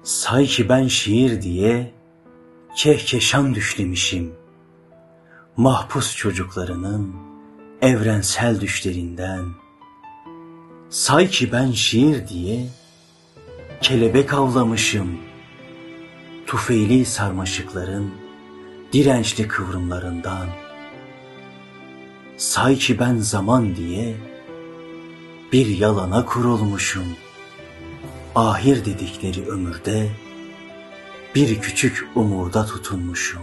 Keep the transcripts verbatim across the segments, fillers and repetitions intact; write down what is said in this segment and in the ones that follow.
Say ki ben şiir diye kehkeşan düşlemişim, mahpus çocuklarının evrensel düşlerinden. Say ki ben şiir diye kelebek avlamışım, tufeyli sarmaşıkların dirençli kıvrımlarından. Say ki ben zaman diye bir yalana kurulmuşum, ahir dedikleri ömürde bir küçük umuda tutunmuşum.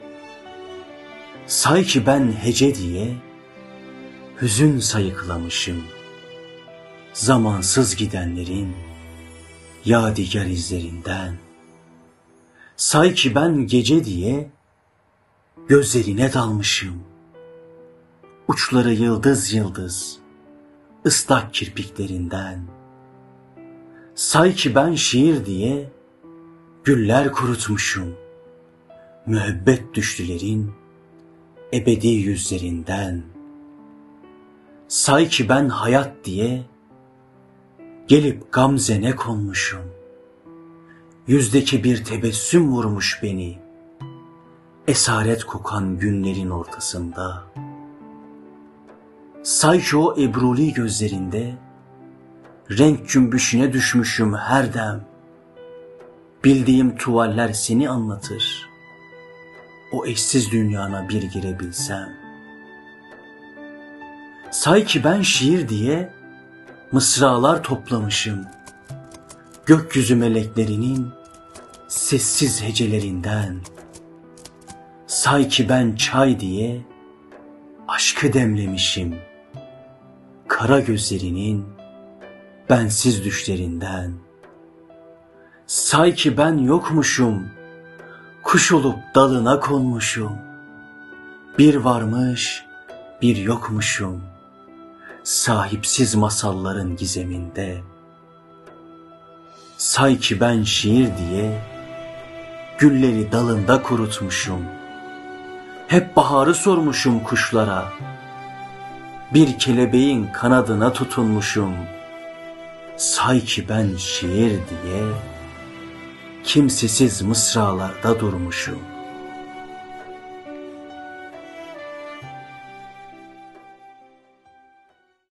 Say ki ben hece diye hüzün sayıklamışım, zamansız gidenlerin yadigar izlerinden. Say ki ben gece diye gözlerine dalmışım, uçları yıldız yıldız ıslak kirpiklerinden. Say ki ben şiir diye güller kurutmuşum, müebbet düşlülerin ebedi yüzlerinden. Say ki ben hayat diye gelip gamzene konmuşum, yüzdeki bir tebessüm vurmuş beni esaret kokan günlerin ortasında. Say ki o ebruli gözlerinde renk cümbüşüne düşmüşüm her dem, bildiğim tuvaller seni anlatır, o eşsiz dünyana bir girebilsem. Say ki ben şiir diye mısralar toplamışım, gökyüzü meleklerinin sessiz hecelerinden. Say ki ben çay diye aşkı demlemişim, kara gözlerinin bensiz düşlerinden. Say ki ben yokmuşum, kuş olup dalına konmuşum, bir varmış bir yokmuşum, sahipsiz masalların gizeminde. Say ki ben şiir diye gülleri dalında kurutmuşum, hep baharı sormuşum kuşlara, bir kelebeğin kanadına tutunmuşum. Say ki ben şiir diye kimsesiz mısralarda durmuşum.